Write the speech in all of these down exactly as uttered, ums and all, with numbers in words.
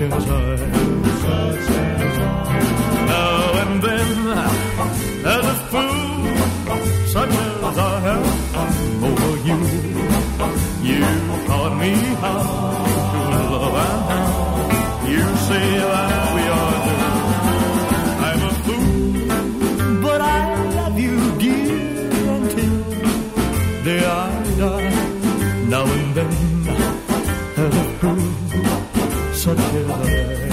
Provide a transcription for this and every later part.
as I. Now and then, as a fool, such as I have over you, you taught me how to love and how you say that we are two. I'm a fool, but I love you, dear, until the day I die. Now and then, as a fool, such as I.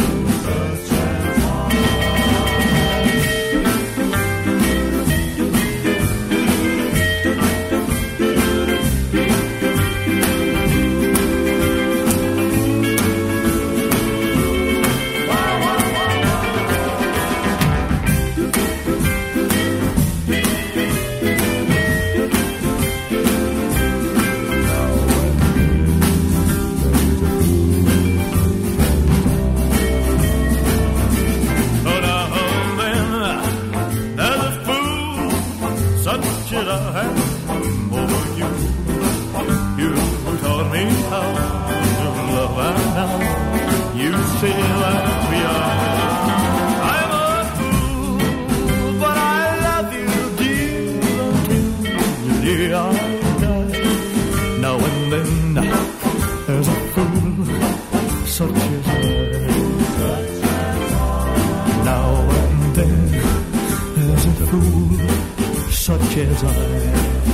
Such as I